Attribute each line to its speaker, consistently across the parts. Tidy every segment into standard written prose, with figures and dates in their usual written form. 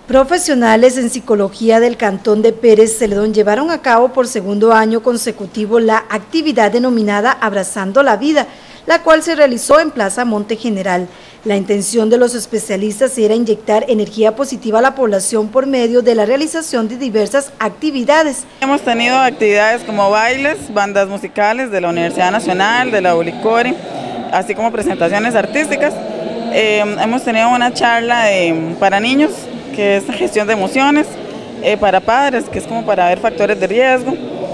Speaker 1: Profesionales en psicología del Cantón de Pérez Celedón llevaron a cabo por segundo año consecutivo la actividad denominada Abrazando la Vida, la cual se realizó en Plaza Monte General. La intención de los especialistas era inyectar energía positiva a la población por medio de la realización de diversas actividades.
Speaker 2: Hemos tenido actividades como bailes, bandas musicales de la Universidad Nacional, de la ULICORI, así como presentaciones artísticas. Hemos tenido una charla para niños, que es gestión de emociones, para padres, que es como para ver factores de riesgo.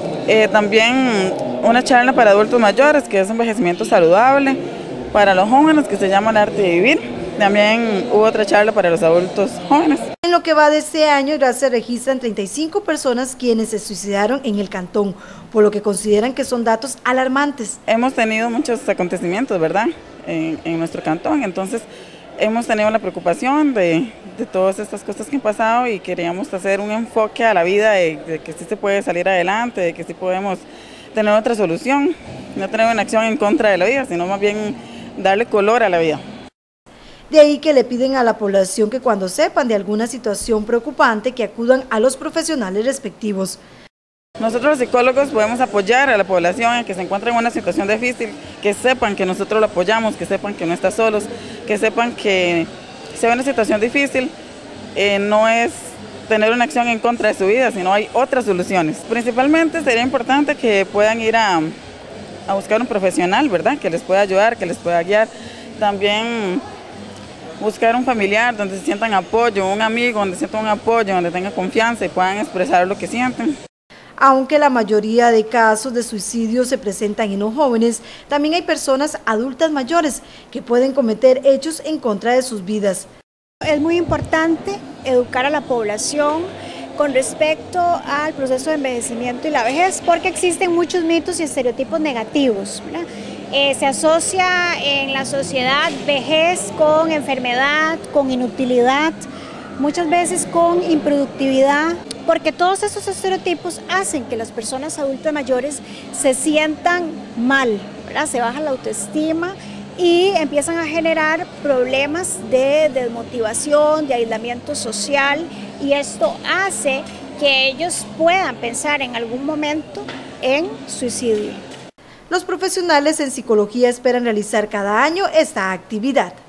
Speaker 2: También una charla para adultos mayores, que es envejecimiento saludable, para los jóvenes, que se llama el arte de vivir. También hubo otra charla para los adultos jóvenes.
Speaker 1: En lo que va de este año ya se registran 35 personas quienes se suicidaron en el cantón, por lo que consideran que son datos alarmantes.
Speaker 2: Hemos tenido muchos acontecimientos, ¿verdad?, en nuestro cantón, entonces hemos tenido la preocupación de todas estas cosas que han pasado y queríamos hacer un enfoque a la vida de que sí se puede salir adelante, de que sí podemos tener otra solución, no tener una acción en contra de la vida, sino más bien darle color a la vida.
Speaker 1: De ahí que le piden a la población que cuando sepan de alguna situación preocupante que acudan a los profesionales respectivos.
Speaker 2: Nosotros los psicólogos podemos apoyar a la población en que se encuentra en una situación difícil, que sepan que nosotros lo apoyamos, que sepan que no está solos, que sepan que si hay una situación difícil, no es tener una acción en contra de su vida, sino hay otras soluciones. Principalmente sería importante que puedan ir a buscar un profesional, ¿verdad?, que les pueda ayudar, que les pueda guiar. También buscar un familiar donde se sientan apoyo, un amigo donde sientan un apoyo, donde tengan confianza y puedan expresar lo que sienten.
Speaker 1: Aunque la mayoría de casos de suicidio se presentan en los jóvenes, también hay personas adultas mayores que pueden cometer hechos en contra de sus vidas.
Speaker 3: Es muy importante educar a la población con respecto al proceso de envejecimiento y la vejez, porque existen muchos mitos y estereotipos negativos, ¿verdad? Se asocia en la sociedad vejez con enfermedad, con inutilidad, muchas veces con improductividad, porque todos esos estereotipos hacen que las personas adultas mayores se sientan mal, ¿verdad? Se baja la autoestima y empiezan a generar problemas de desmotivación, de aislamiento social, y esto hace que ellos puedan pensar en algún momento en suicidio.
Speaker 1: Los profesionales en psicología esperan realizar cada año esta actividad.